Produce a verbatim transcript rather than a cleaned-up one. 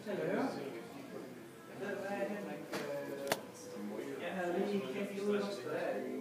Hallo. Ved du hvad, Henrik? Jeg havde lige kendt ud hos dig